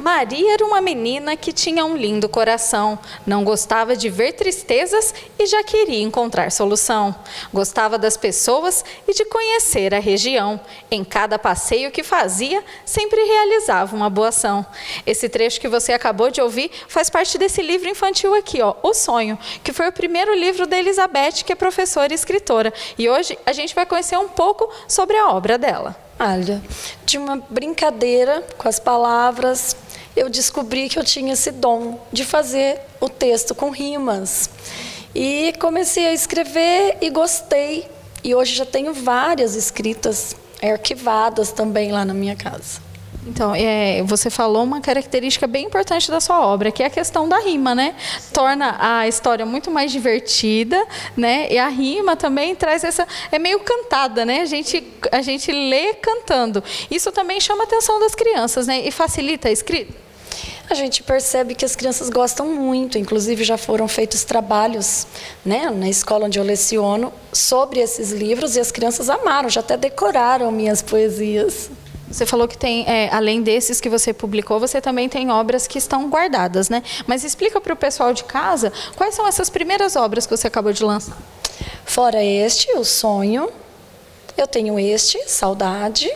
Maria era uma menina que tinha um lindo coração, não gostava de ver tristezas e já queria encontrar solução. Gostava das pessoas e de conhecer a região. Em cada passeio que fazia, sempre realizava uma boa ação. Esse trecho que você acabou de ouvir faz parte desse livro infantil aqui, ó, O Sonho, que foi o primeiro livro da Elizabeth, que é professora e escritora. E hoje a gente vai conhecer um pouco sobre a obra dela. Olha, de uma brincadeira com as palavras, eu descobri que eu tinha esse dom de fazer o texto com rimas. E comecei a escrever e gostei. E hoje já tenho várias escritas arquivadas também lá na minha casa. Então, você falou uma característica bem importante da sua obra, que é a questão da rima, né? Torna a história muito mais divertida, né? E a rima também traz essa... É meio cantada, né? A gente lê cantando. Isso também chama a atenção das crianças, né? E facilita a escrita. A gente percebe que as crianças gostam muito, inclusive já foram feitos trabalhos, né, na escola onde eu leciono sobre esses livros e as crianças amaram, já até decoraram minhas poesias. Você falou que tem, além desses que você publicou, você também tem obras que estão guardadas, né? Mas explica para o pessoal de casa quais são essas primeiras obras que você acabou de lançar. Fora este, O Sonho, eu tenho este, Saudade,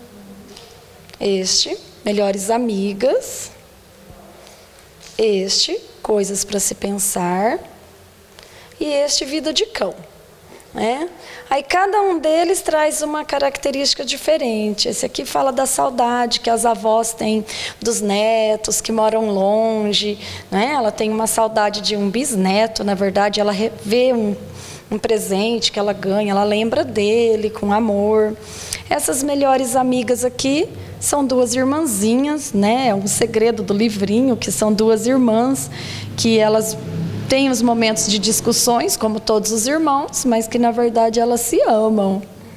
este, Melhores Amigas, este, Coisas para se Pensar, e este, Vida de Cão. Né? Aí cada um deles traz uma característica diferente. Esse aqui fala da saudade que as avós têm dos netos que moram longe, né? Ela tem uma saudade de um bisneto, na verdade ela vê um presente que ela ganha, ela lembra dele com amor. Essas Melhores Amigas aqui são duas irmãzinhas, né? É um segredo do livrinho, que são duas irmãs que elas tem os momentos de discussões, como todos os irmãos, mas que, na verdade, elas se amam.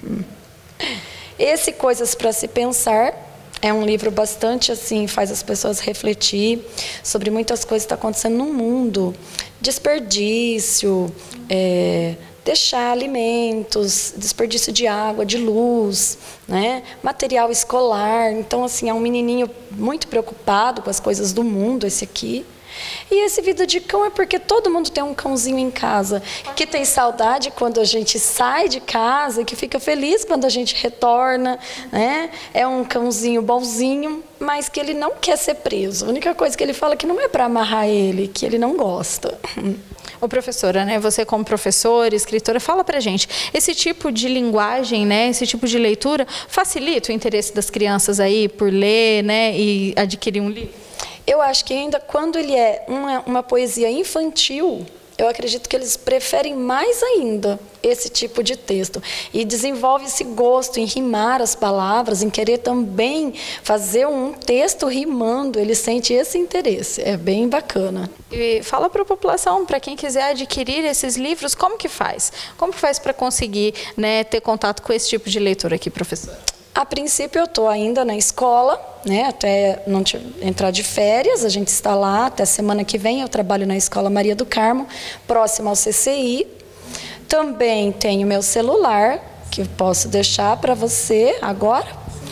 Esse Coisas para se Pensar é um livro bastante, assim, faz as pessoas refletir sobre muitas coisas que estão acontecendo no mundo. Desperdício, deixar alimentos, desperdício de água, de luz, né? Material escolar. Então, assim, é um menininho muito preocupado com as coisas do mundo, esse aqui. E esse Vida de Cão é porque todo mundo tem um cãozinho em casa, que tem saudade quando a gente sai de casa, que fica feliz quando a gente retorna, né? É um cãozinho bonzinho, mas que ele não quer ser preso. A única coisa que ele fala é que não é para amarrar ele, que ele não gosta. Ô, professora, né, você como professora, escritora, fala pra gente, esse tipo de linguagem, né, esse tipo de leitura facilita o interesse das crianças aí por ler, né, e adquirir um livro? Eu acho que ainda quando ele é uma poesia infantil, eu acredito que eles preferem mais ainda esse tipo de texto. E desenvolve esse gosto em rimar as palavras, em querer também fazer um texto rimando. Ele sente esse interesse. É bem bacana. E fala para a população, para quem quiser adquirir esses livros, como que faz? Como que faz para conseguir, né, ter contato com esse tipo de leitura aqui, professora? A princípio eu estou ainda na escola, né, até não entrar de férias, a gente está lá, até semana que vem eu trabalho na Escola Maria do Carmo, próximo ao CCI. Também tenho meu celular, que eu posso deixar para você agora,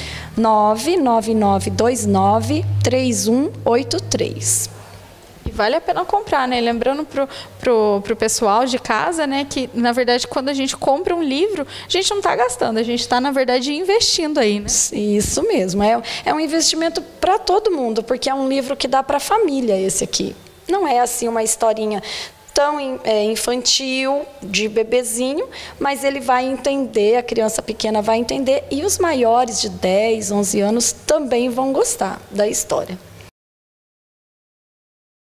999293183. Vale a pena comprar, né? Lembrando pro pessoal de casa, né, que, na verdade, quando a gente compra um livro, a gente não está gastando, a gente está, na verdade, investindo aí, né? Isso mesmo. É um investimento para todo mundo, porque é um livro que dá para a família, esse aqui. Não é, assim, uma historinha tão infantil, de bebezinho, mas ele vai entender, a criança pequena vai entender, e os maiores de 10, 11 anos também vão gostar da história.